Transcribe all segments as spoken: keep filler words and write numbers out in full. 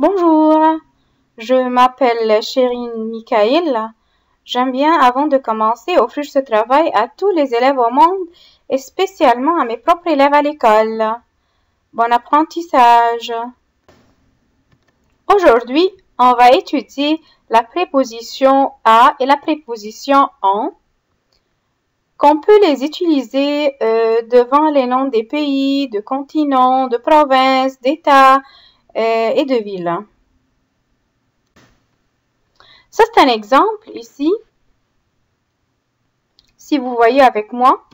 Bonjour, je m'appelle Chérine Michael. J'aime bien, avant de commencer, offrir ce travail à tous les élèves au monde et spécialement à mes propres élèves à l'école. Bon apprentissage. Aujourd'hui, on va étudier la préposition à et la préposition en, qu'on peut les utiliser euh, devant les noms des pays, de continents, de provinces, d'États euh, et de villes. Ça, c'est un exemple ici. Si vous voyez avec moi.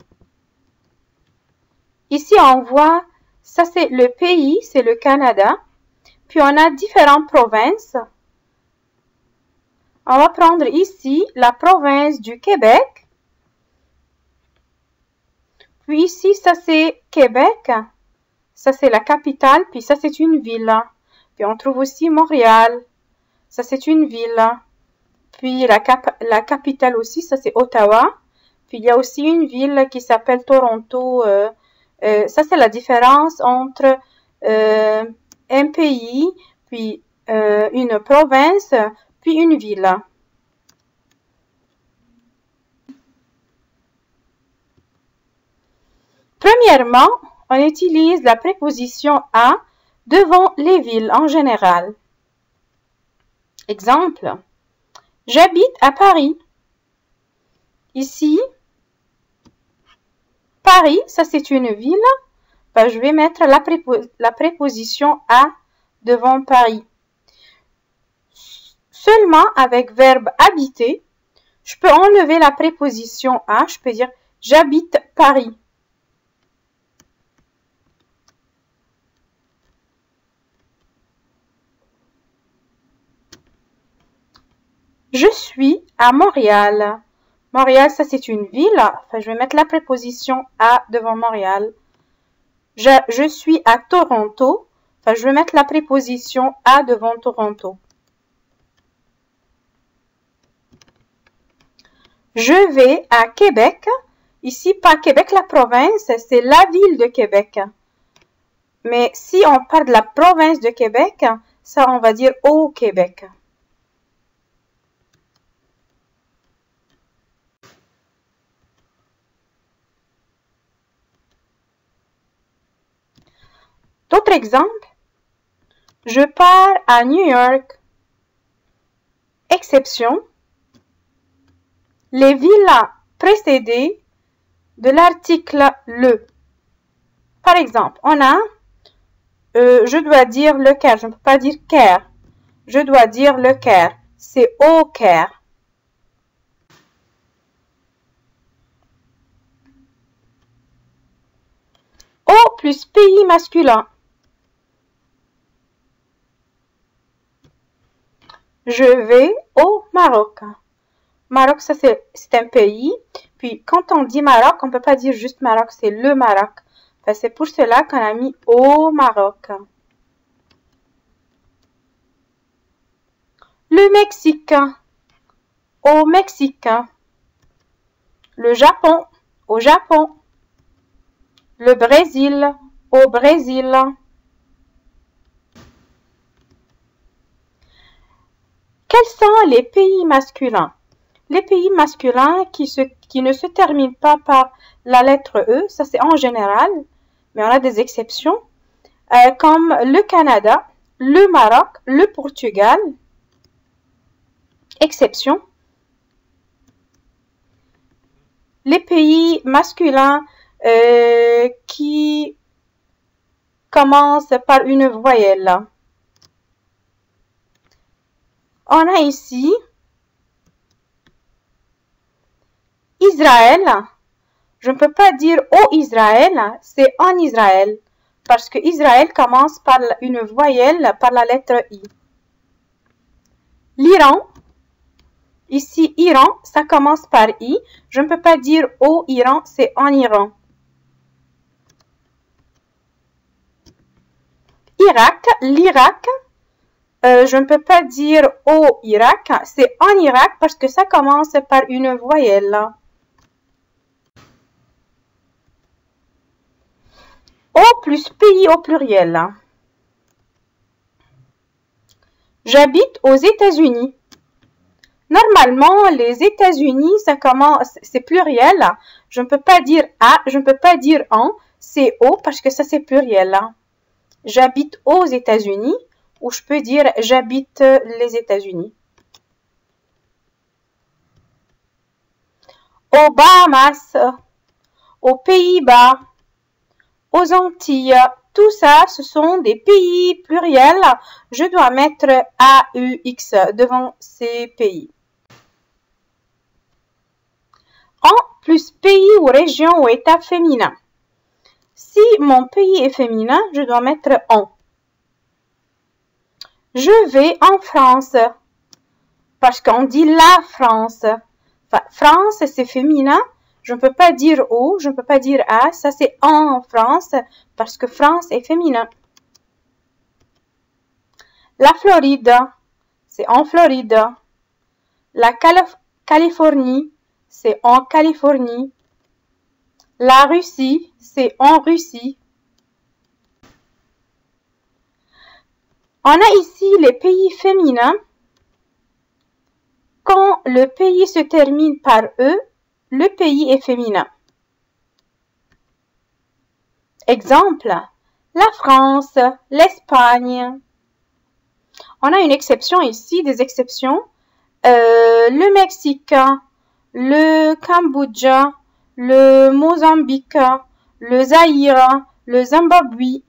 Ici, on voit, ça c'est le pays, c'est le Canada. Puis, on a différentes provinces. On va prendre ici la province du Québec. Puis ici, ça c'est Québec. Ça c'est la capitale. Puis ça c'est une ville. Puis on trouve aussi Montréal. Ça c'est une ville. Puis la, cap la capitale aussi, ça c'est Ottawa. Puis il y a aussi une ville qui s'appelle Toronto. Euh, euh, ça c'est la différence entre euh, un pays, puis euh, une province, puis une ville. Premièrement, on utilise la préposition à devant les villes en général. Exemple, j'habite à Paris. Ici, Paris, ça c'est une ville. Ben, je vais mettre la, prépo la préposition à devant Paris. Seulement avec verbe habiter, je peux enlever la préposition à. Je peux dire j'habite Paris. Je suis à Montréal. Montréal, ça c'est une ville. Enfin, je vais mettre la préposition à devant Montréal. Je, je suis à Toronto. Enfin, je vais mettre la préposition à devant Toronto. Je vais à Québec. Ici, pas Québec, la province, c'est la ville de Québec. Mais si on parle de la province de Québec, ça, on va dire au Québec. D'autres exemples, je pars à New York. Exception, les villes précédées de l'article le. Par exemple, on a, euh, je dois dire le Caire, je ne peux pas dire Caire. Je dois dire le Caire, c'est au Caire. Au plus pays masculin. Je vais au Maroc. Maroc, ça c'est un pays. Puis quand on dit Maroc, on ne peut pas dire juste Maroc, c'est le Maroc. Enfin, c'est pour cela qu'on a mis au Maroc. Le Mexique. Au Mexique. Le Japon. Au Japon. Le Brésil. Au Brésil. Quels sont les pays masculins? Les pays masculins qui, se, qui ne se terminent pas par la lettre E, ça c'est en général, mais on a des exceptions, euh, comme le Canada, le Maroc, le Portugal. Exception. Les pays masculins euh, qui commencent par une voyelle. On a ici Israël. Je ne peux pas dire au Israël, c'est en Israël. Parce que Israël commence par une voyelle, par la lettre I. L'Iran. Ici, Iran, ça commence par I. Je ne peux pas dire au Iran, c'est en Iran. Irak, l'Irak. Euh, je ne peux pas dire au Irak, c'est en Irak parce que ça commence par une voyelle. Au plus pays au pluriel. J'habite aux États-Unis. Normalement, les États-Unis, ça commence, c'est pluriel. Je ne peux pas dire à, je ne peux pas dire en, c'est au parce que ça c'est pluriel. J'habite aux États-Unis ou je peux dire j'habite les États-Unis. Aux Bahamas, aux Pays-Bas, aux Antilles. Tout ça, ce sont des pays pluriels. Je dois mettre A U X devant ces pays. En plus pays ou région ou état féminin. Si mon pays est féminin, je dois mettre en. Je vais en France. Parce qu'on dit la France. Enfin, France, c'est féminin. Je ne peux pas dire au, je ne peux pas dire à. Ça, c'est en France parce que France est féminin. La Floride, c'est en Floride. La Calif- Californie, c'est en Californie. La Russie, c'est en Russie. On a ici les pays féminins. Quand le pays se termine par E, le pays est féminin. Exemple, la France, l'Espagne. On a une exception ici, des exceptions. Euh, le Mexique, le Cambodge, le Mozambique, le Zaïre, le Zimbabwe.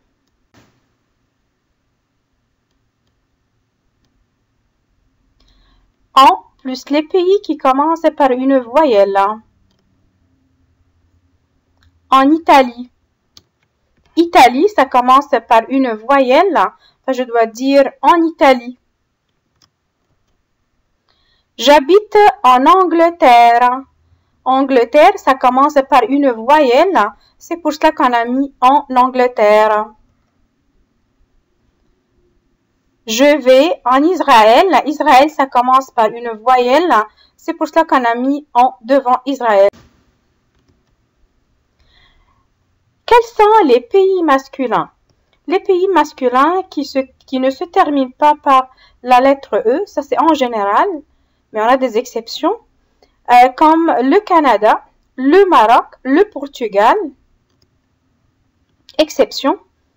En plus les pays qui commencent par une voyelle. En Italie. Italie, ça commence par une voyelle. Enfin, je dois dire en Italie. J'habite en Angleterre. Angleterre, ça commence par une voyelle. C'est pour cela qu'on a mis en Angleterre. Je vais en Israël. Israël, ça commence par une voyelle. C'est pour cela qu'on a mis en devant Israël. Quels sont les pays masculins? Les pays masculins qui, se, qui ne se terminent pas par la lettre E, ça c'est en général, mais on a des exceptions, euh, comme le Canada, le Maroc, le Portugal. Exception.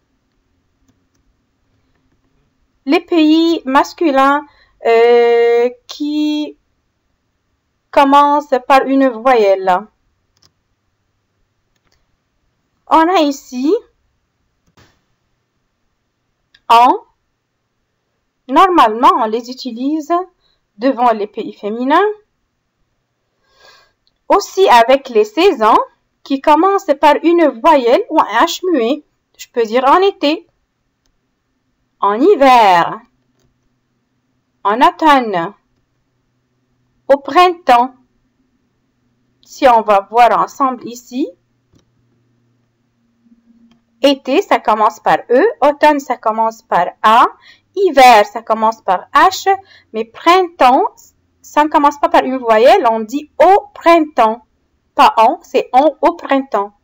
Les pays masculins euh, qui commencent par une voyelle. On a ici en. Normalement, on les utilise devant les pays féminins. Aussi avec les saisons qui commencent par une voyelle ou un H muet. Je peux dire en été, en hiver, en automne, au printemps. Si on va voir ensemble ici, été, ça commence par E, automne, ça commence par A, hiver, ça commence par H, mais printemps, ça ne commence pas par une voyelle, on dit au printemps. Pas en, c'est on au printemps.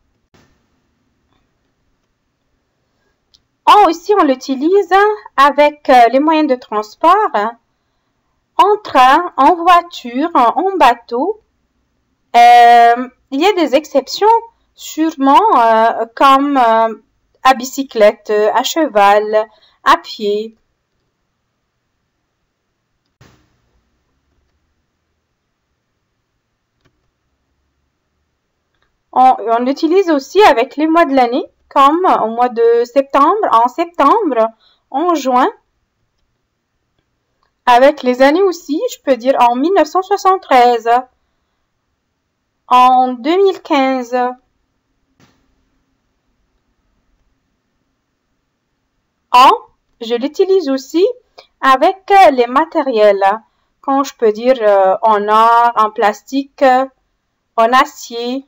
En aussi, on l'utilise avec les moyens de transport, en train, en voiture, en bateau. Euh, il y a des exceptions, sûrement, euh, comme euh, à bicyclette, à cheval, à pied. On, on l'utilise aussi avec les mois de l'année, comme au mois de septembre, en septembre, en juin. Avec les années aussi, je peux dire en mille neuf cent soixante-treize, en deux mille quinze. En, je l'utilise aussi avec les matériels, quand je peux dire euh, en or, en plastique, en acier.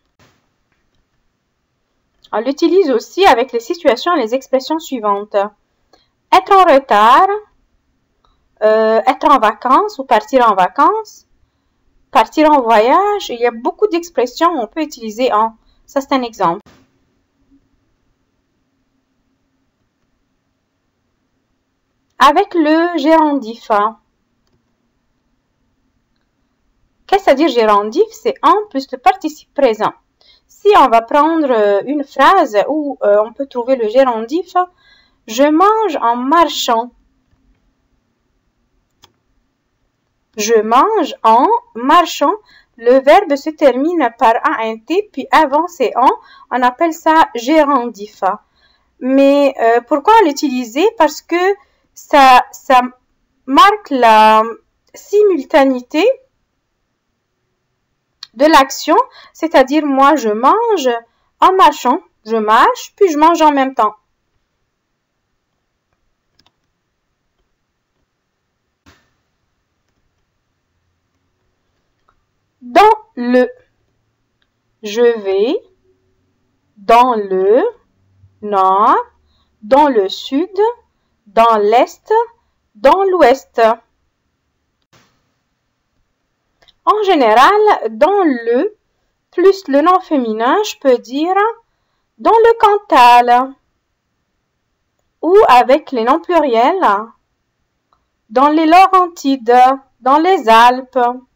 On l'utilise aussi avec les situations et les expressions suivantes. Être en retard, euh, être en vacances ou partir en vacances, partir en voyage. Il y a beaucoup d'expressions on peut utiliser en. Ça, c'est un exemple. avec le gérondif. Qu'est-ce à dire gérondif? C'est en plus le participe présent. Si on va prendre une phrase où euh, on peut trouver le gérondif, je mange en marchant. Je mange en marchant. Le verbe se termine par ant, puis avant c'est en. On appelle ça gérondif. Mais euh, pourquoi l'utiliser? Parce que ça, ça marque la simultanéité de l'action, c'est-à-dire moi je mange en marchant, je marche, puis je mange en même temps. Dans le, je vais dans le nord, dans le sud, dans l'est, dans l'ouest. En général, dans le plus le nom féminin, je peux dire dans le Cantal ou avec les noms pluriels dans les Laurentides, dans les Alpes.